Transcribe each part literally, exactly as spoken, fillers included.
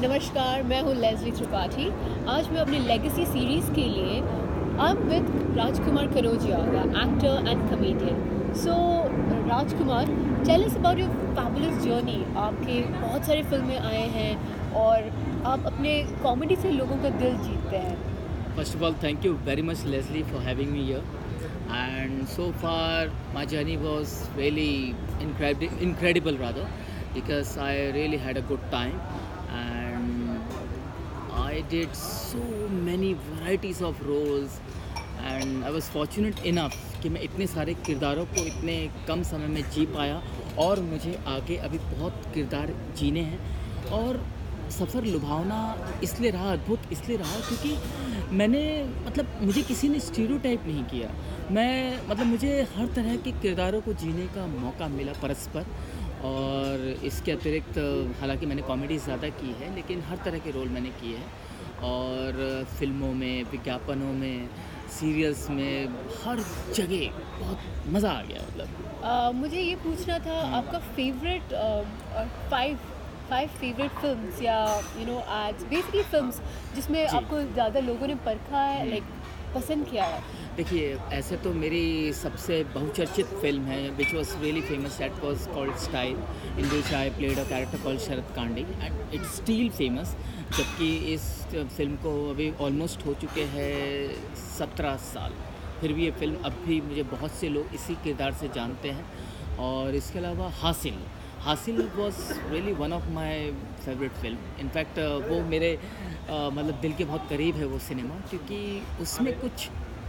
नमस्कार, मैं हूँ लेस्ली त्रिपाठी। आज मैं अपनी लेगेसी सीरीज़ के लिए I am with Rajkumar Karojiya, the actor and comedian. So Rajkumar, tell us about your fabulous journey. आपके बहुत सारे फिल्में आए हैं और आप अपने कॉमेडी से लोगों का दिल जीतते हैं। First of all, thank you very much, Leslie, for having me here. And so far, my journey was really incredible, incredible rather, because I really had a good time, and I did so many varieties of roles, and I was fortunate enough कि मैं इतने सारे किरदारों को इतने कम समय में जी पाया, और मुझे आगे अभी बहुत किरदार जीने हैं। और सफ़र लुभावना इसलिए रहा, अद्भुत इसलिए रहा क्योंकि मैंने मतलब मुझे किसी ने स्टीरियोटाइप नहीं किया। मैं मतलब मुझे हर तरह के किरदारों को जीने का मौका मिला परस्पर। और इसके अतिरिक्त हालांकि मैंने कॉमेडी ज़्यादा की है, लेकिन हर तरह के रोल मैंने किए हैं। और फिल्मों में, विज्ञापनों में, सीरियल्स में, हर जगह बहुत मज़ा आ गया। मतलब uh, मुझे ये पूछना था, आपका favourite five five favourite films या you know ads, basically films जिसमें आपको ज़्यादा लोगों ने परखा है, लाइक पसंद किया है। देखिए, ऐसे तो मेरी सबसे बहुचर्चित फिल्म है which was really famous, that was called style, in which I played a character called Sharad Kandi, and it's still famous. जबकि इस फिल्म को अभी ऑलमोस्ट हो चुके हैं सत्रह साल, फिर भी ये फिल्म अब भी मुझे बहुत से लोग इसी किरदार से जानते हैं। और इसके अलावा Haasil Haasil was really one of my favourite film. In fact वो मेरे uh, मतलब दिल के बहुत करीब है वो सिनेमा, क्योंकि उसमें कुछ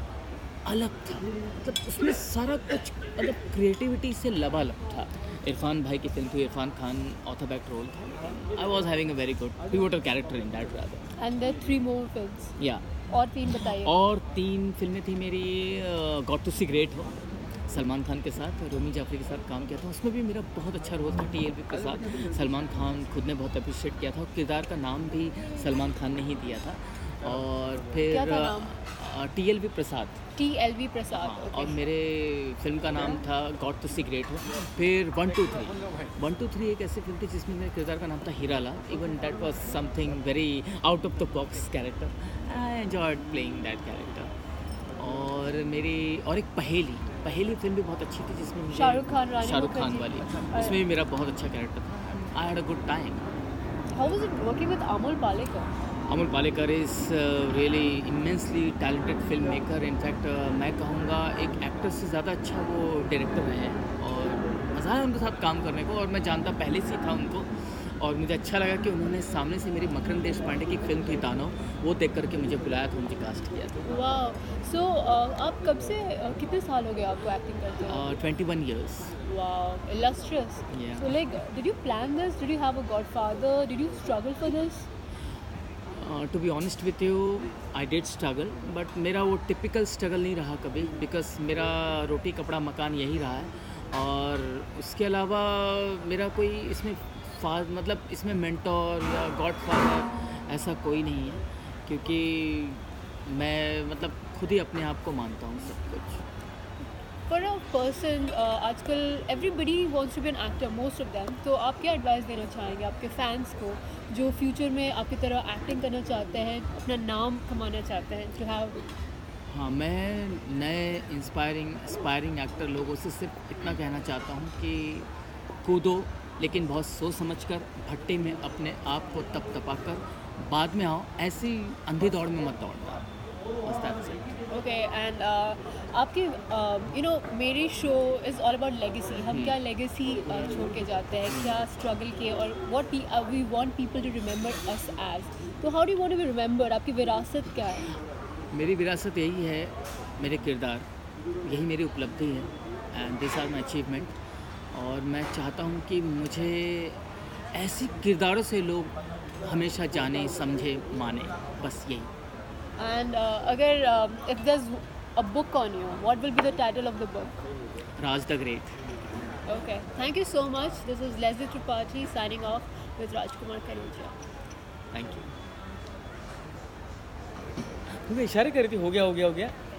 अलग था। मतलब उसमें सारा कुछ मतलब क्रिएटिविटी से लबालब था। इरफान भाई की फिल्म थी, Irrfan Khan author back role था। I was having a very good pivotal character in that rather. And there three more films. या और तीन बताइए। और तीन फिल्में थी मेरी। गॉट टू सी ग्रेट हो, सलमान खान के साथ, रोमी जाफरी के साथ काम किया था, उसमें भी मेरा बहुत अच्छा रोल था T L V Prasad. Salman Khan खुद ने बहुत अप्रिशिएट किया था, और किरदार का नाम भी सलमान खान ने ही दिया था। और फिर T L V Prasad T L V Prasad हाँ, okay. और मेरे फिल्म का नाम था गॉट टू सी ग्रेट हो। फिर one two three one two three एक ऐसी फिल्म थी जिसमें मेरे किरदार का नाम था Hira Lal. Even that was something very out of the box character. I enjoyed playing that character. और मेरी और एक पहेली पहेली फिल्म भी बहुत अच्छी थी, जिसमें शाहरुख खान शाहरुख खान वाली, उसमें भी मेरा बहुत अच्छा कैरेक्टर था। I had a good time. How was it working with Amol Palekar? Amol Palekar is really immensely talented film maker. In fact मैं कहूँगा एक एक्टर से ज़्यादा अच्छा वो डायरेक्टर रहे हैं, और मज़ा है उनके साथ काम करने को। और मैं जानता पहले से ही था उनको, और मुझे अच्छा लगा कि उन्होंने सामने से मेरी मकरंद देशपांडे की फिल्म थी दानव, वो देख करके मुझे बुलाया था, मुझे कास्ट किया था। वाह। सो आप कब से uh, कितने साल हो गए आपको एक्टिंग करते हैं? Twenty one years. वाह, illustrious. Yeah. So like, did you plan this? Did you have a godfather? Did you struggle for this? To be honest with you, I did struggle, but मेरा वो typical struggle नहीं रहा कभी, because मेरा रोटी कपड़ा मकान यही रहा है। और उसके अलावा मेरा कोई इसमें फा मतलब इसमें मेंटोर या गॉड फादर ऐसा कोई नहीं है, क्योंकि मैं मतलब खुद ही अपने आप को मानता हूँ सब कुछ। फॉर अ पर्सन, आजकल everybody wants to be an actor, most of them, तो आप क्या एडवाइस देना चाहेंगे आपके फैंस को जो फ्यूचर में आपकी तरह एक्टिंग करना चाहते हैं, अपना नाम कमाना चाहते हैं, टू हैव? हाँ, मैं नए इंस्पायरिंग एस्पायरिंग एक्टर लोगों से सिर्फ इतना कहना चाहता हूँ कि कूदो, लेकिन बहुत सोच समझकर, भट्टे में अपने आप को तप तपा कर बाद में आओ, ऐसी अंधी दौड़ में मत दौड़ना। बस दैट्स इट। ओके। एंड आपके यू नो मेरी show is all about legacy. हम क्या लेगेसी छोड़ के जाते हैं, क्या स्ट्रगल किए, और what we want people to remember us as. तो how do you want to be remembered? आपकी विरासत क्या है? मेरी विरासत यही है, मेरे किरदार, यही मेरी उपलब्धि है, and this are my achievement. और मैं चाहता हूँ कि मुझे ऐसी किरदारों से लोग हमेशा जाने, समझे, माने, बस यही। एंड अगर if there is a book on you, what will be the title of the book? Raj the great. Okay, thank you so much. This is Leslie Tripathi signing off with Rajkumar Karojiya. Thank you. इशारे कर रही थी, हो गया हो गया हो गया।